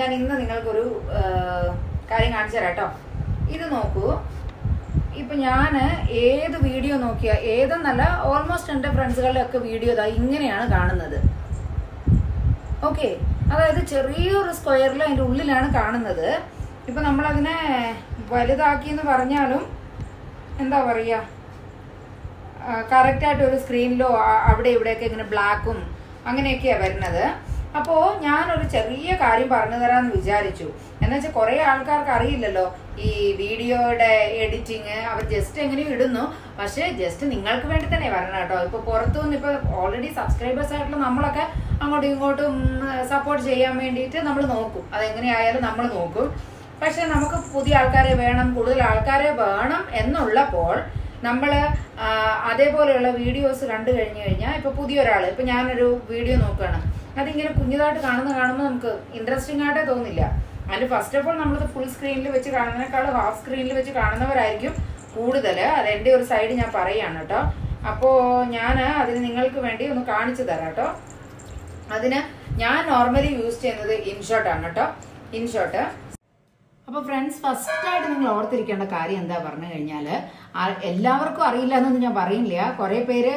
ഞാൻ ഇന്ന് നിങ്ങൾക്കൊരു കാര്യം കാണിച്ചു തരാം കേട്ടോ. ഇത് നോക്കൂ. ഇപ്പൊ ഞാൻ ഏത് വീഡിയോ നോക്കിയാൽ ഏതെന്നല്ല ഓൾമോസ്റ്റ് എൻ്റെ ഫ്രണ്ട്സുകളുടെ ഒക്കെ വീഡിയോ ഇതാ ഇങ്ങനെയാണ് കാണുന്നത്. ഓക്കെ, അതായത് ചെറിയൊരു സ്ക്വയറിൽ അതിൻ്റെ ഉള്ളിലാണ് കാണുന്നത്. ഇപ്പൊ നമ്മളതിനെ വലുതാക്കി എന്ന് പറഞ്ഞാലും എന്താ പറയുക, കറക്റ്റായിട്ട് ഒരു സ്ക്രീനിലോ അവിടെ ഇവിടെയൊക്കെ ഇങ്ങനെ ബ്ലാക്കും അങ്ങനെയൊക്കെയാണ് വരുന്നത്. അപ്പോൾ ഞാനൊരു ചെറിയ കാര്യം പറഞ്ഞു തരാമെന്ന് വിചാരിച്ചു. എന്ന് വെച്ചാൽ കുറേ ആൾക്കാർക്ക് അറിയില്ലല്ലോ ഈ വീഡിയോയുടെ എഡിറ്റിങ്. അവർ ജസ്റ്റ് എങ്ങനെയും ഇടുന്നു, പക്ഷേ ജസ്റ്റ് നിങ്ങൾക്ക് വേണ്ടി തന്നെ വരണം കേട്ടോ. ഇപ്പോൾ പുറത്തുനിന്ന് ഇപ്പോൾ ഓൾറെഡി സബ്സ്ക്രൈബേഴ്സ് ആയിട്ടുള്ള നമ്മളൊക്കെ അങ്ങോട്ടും ഇങ്ങോട്ടും സപ്പോർട്ട് ചെയ്യാൻ വേണ്ടിയിട്ട് നമ്മൾ നോക്കും. അതെങ്ങനെയായാലും നമ്മൾ നോക്കും. പക്ഷെ നമുക്ക് പുതിയ ആൾക്കാരെ വേണം, കൂടുതൽ ആൾക്കാരെ വേണം എന്നുള്ളപ്പോൾ നമ്മൾ അതേപോലെയുള്ള വീഡിയോസ് കണ്ടു കഴിഞ്ഞാൽ ഇപ്പോൾ പുതിയൊരാൾ, ഇപ്പോൾ ഞാനൊരു വീഡിയോ നോക്കുകയാണ്, അതിങ്ങനെ കുഞ്ഞതായിട്ട് കാണുമ്പോൾ നമുക്ക് ഇൻട്രസ്റ്റിംഗ് ആയിട്ടേ തോന്നില്ല. അതിന് ഫസ്റ്റ് ഓഫ് ഓൾ നമ്മളത് ഫുൾ സ്ക്രീനിൽ വെച്ച് കാണുന്നതിനേക്കാൾ ഹാഫ് സ്ക്രീനിൽ വെച്ച് കാണുന്നവരായിരിക്കും കൂടുതൽ. അതെൻ്റെ ഒരു സൈഡ് ഞാൻ പറയുകയാണ് കേട്ടോ. അപ്പോൾ ഞാൻ അതിന് നിങ്ങൾക്ക് വേണ്ടി ഒന്ന് കാണിച്ചു തരാം കേട്ടോ. അതിന് ഞാൻ നോർമലി യൂസ് ചെയ്യുന്നത് ഇൻഷോട്ടാണ് കേട്ടോ, ഇൻഷോട്ട്. അപ്പോൾ ഫ്രണ്ട്സ്, ഫസ്റ്റായിട്ട് നിങ്ങൾ ഓർത്തിരിക്കേണ്ട കാര്യം എന്താ പറഞ്ഞു കഴിഞ്ഞാൽ, എല്ലാവർക്കും അറിയില്ല എന്നൊന്നും ഞാൻ പറയുന്നില്ല. കുറേ പേര്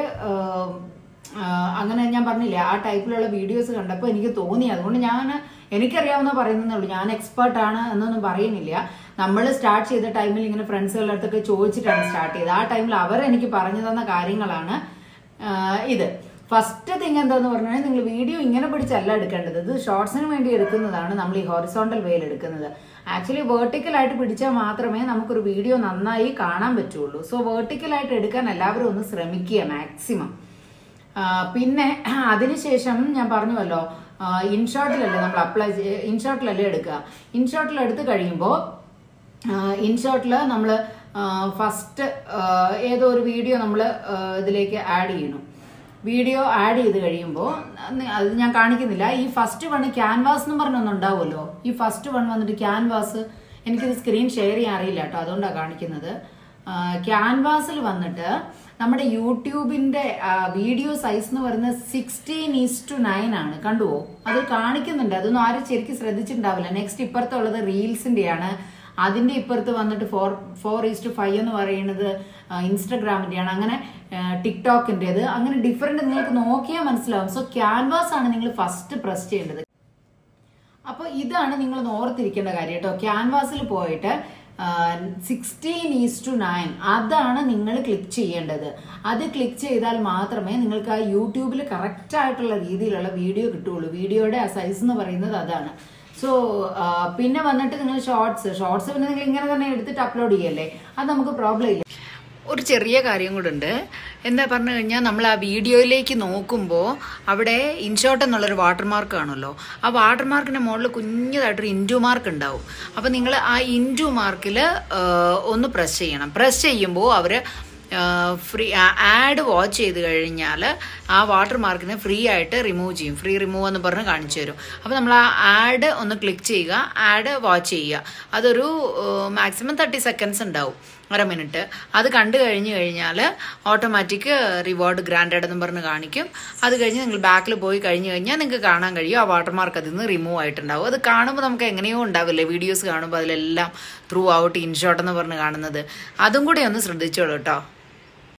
അങ്ങനെ ഞാൻ പറഞ്ഞില്ല ആ ടൈപ്പിലുള്ള വീഡിയോസ് കണ്ടപ്പോൾ എനിക്ക് തോന്നി. അതുകൊണ്ട് എനിക്കറിയാവുന്ന പറയുന്നതേ ഉള്ളൂ. ഞാൻ എക്സ്പേർട്ടാണ് എന്നൊന്നും പറയുന്നില്ല. നമ്മൾ സ്റ്റാർട്ട് ചെയ്ത ടൈമിൽ ഇങ്ങനെ ഫ്രണ്ട്സുകളുടെ അടുത്തൊക്കെ ചോദിച്ചിട്ടാണ് സ്റ്റാർട്ട് ചെയ്തത്. ആ ടൈമിൽ അവരെനിക്ക് പറഞ്ഞു തന്ന കാര്യങ്ങളാണ് ഇത്. ഫസ്റ്റ് തിങ് എന്താന്ന് പറഞ്ഞാൽ, നിങ്ങൾ വീഡിയോ ഇങ്ങനെ പിടിച്ചല്ല എടുക്കേണ്ടത്. ഇത് ഷോർട്സിന് വേണ്ടി എടുക്കുന്നതാണ് നമ്മൾ ഈ ഹൊറിസോണ്ടൽ വേയിൽ എടുക്കുന്നത്. ആക്ച്വലി വെർട്ടിക്കലായിട്ട് പിടിച്ചാൽ മാത്രമേ നമുക്കൊരു വീഡിയോ നന്നായി കാണാൻ പറ്റുള്ളൂ. സോ വെർട്ടിക്കലായിട്ട് എടുക്കാൻ എല്ലാവരും ഒന്ന് ശ്രമിക്കുക മാക്സിമം. പിന്നെ അതിനുശേഷം ഞാൻ പറഞ്ഞുവല്ലോ, ഇൻഷോട്ടിലല്ലേ നമ്മൾ ഇൻഷോട്ടിലല്ലേ എടുക്കുക. ഇൻഷോട്ടിൽ എടുത്ത് കഴിയുമ്പോൾ ഇൻഷോട്ടിൽ നമ്മൾ ഫസ്റ്റ് ഏതോ ഒരു വീഡിയോ നമ്മൾ ഇതിലേക്ക് ആഡ് ചെയ്യണം. വീഡിയോ ആഡ് ചെയ്ത് കഴിയുമ്പോൾ അത് ഞാൻ കാണിക്കുന്നില്ല. ഈ ഫസ്റ്റ് വൺ ക്യാൻവാസ് എന്ന് പറഞ്ഞൊന്നുണ്ടാവുമല്ലോ. ഈ ഫസ്റ്റ് വൺ വന്നിട്ട് ക്യാൻവാസ്, എനിക്കിത് സ്ക്രീൻ ഷെയർ ചെയ്യാൻ അറിയില്ല കേട്ടോ, അതുകൊണ്ടാണ് കാണിക്കുന്നത്. ക്യാൻവാസിൽ വന്നിട്ട് നമ്മുടെ യൂട്യൂബിന്റെ വീഡിയോ സൈസ് എന്ന് പറയുന്നത് 16:9 ആണ്. കണ്ടുവോ? അത് കാണിക്കുന്നുണ്ട്. അതൊന്നും ആരും ശരിക്കും ശ്രദ്ധിച്ചിട്ടുണ്ടാവില്ല. നെക്സ്റ്റ് ഇപ്പുറത്തുള്ളത് റീൽസിന്റെയാണ്. അതിന്റെ ഇപ്പുറത്ത് വന്നിട്ട് 4:5 എന്ന് പറയുന്നത് ഇൻസ്റ്റഗ്രാമിന്റെയാണ്. അങ്ങനെ ടിക്ടോക്കിന്റേത്, അങ്ങനെ ഡിഫറെന്റ് നിങ്ങൾക്ക് നോക്കിയാൽ മനസ്സിലാവും. സോ ക്യാൻവാസ് ആണ് നിങ്ങൾ ഫസ്റ്റ് പ്രസ് ചെയ്യേണ്ടത്. അപ്പോൾ ഇതാണ് നിങ്ങൾ ഓർത്തിരിക്കേണ്ട കാര്യം കേട്ടോ. ക്യാൻവാസിൽ പോയിട്ട് 16:9 അതാണ് നിങ്ങൾ ക്ലിക്ക് ചെയ്യേണ്ടത്. അത് ക്ലിക്ക് ചെയ്താൽ മാത്രമേ നിങ്ങൾക്ക് ആ യൂട്യൂബിൽ കറക്റ്റ് ആയിട്ടുള്ള രീതിയിലുള്ള വീഡിയോ കിട്ടുള്ളൂ. വീഡിയോയുടെ ആ സൈസ് എന്ന് പറയുന്നത് അതാണ്. സോ പിന്നെ വന്നിട്ട് നിങ്ങൾ ഷോർട്സ് പിന്നെ നിങ്ങൾ ഇങ്ങനെ തന്നെ എടുത്തിട്ട് അപ്ലോഡ് ചെയ്യല്ലേ, അത് നമുക്ക് പ്രോബ്ലം ഇല്ല. ഒരു ചെറിയ കാര്യം കൂടെ ഉണ്ട്. എന്താ പറഞ്ഞു കഴിഞ്ഞാൽ, നമ്മൾ ആ വീഡിയോയിലേക്ക് നോക്കുമ്പോൾ അവിടെ ഇൻഷോട്ട് എന്നുള്ളൊരു വാട്ടർമാർക്ക് കാണുമല്ലോ. ആ വാട്ടർമാർക്കിൻ്റെ മുകളിൽ കുഞ്ഞതായിട്ടൊരു ഇൻറ്റു മാർക്ക് ഉണ്ടാവും. അപ്പോൾ നിങ്ങൾ ആ ഇൻറ്റു മാർക്കിൽ ഒന്ന് പ്രസ് ചെയ്യണം. പ്രസ് ചെയ്യുമ്പോൾ അവർ ഫ്രീ ആഡ് വാച്ച് ചെയ്ത് കഴിഞ്ഞാൽ ആ വാട്ടർ മാർക്കിനെ ഫ്രീ ആയിട്ട് റിമൂവ് ചെയ്യും. ഫ്രീ റിമൂവ് എന്ന് പറഞ്ഞ് കാണിച്ചു തരും. അപ്പോൾ നമ്മൾ ആ ആഡ് ഒന്ന് ക്ലിക്ക് ചെയ്യുക, ആഡ് വാച്ച് ചെയ്യുക. അതൊരു മാക്സിമം 30 സെക്കൻഡ്സ് ഉണ്ടാവും, 1/2 മിനിറ്റ്. അത് കണ്ടു കഴിഞ്ഞാൽ ഓട്ടോമാറ്റിക് റിവാർഡ് ഗ്രാൻഡഡ് എന്ന് പറഞ്ഞ് കാണിക്കും. അത് കഴിഞ്ഞ് നിങ്ങൾ ബാക്കിൽ പോയി കഴിഞ്ഞാൽ നിങ്ങൾക്ക് കാണാൻ കഴിയും ആ വാട്ടർമാർക്ക് അതിൽ നിന്ന് റിമൂവ് ആയിട്ടുണ്ടാവും. അത് കാണുമ്പോൾ നമുക്ക് എങ്ങനെയോ ഉണ്ടാവില്ലേ, വീഡിയോസ് കാണുമ്പോൾ അതിലെല്ലാം ത്രൂ ഔട്ട് ഇൻഷോട്ട് എന്ന് പറഞ്ഞ് കാണുന്നത്. അതും കൂടി ഒന്ന് ശ്രദ്ധിച്ചോളൂ കേട്ടോ.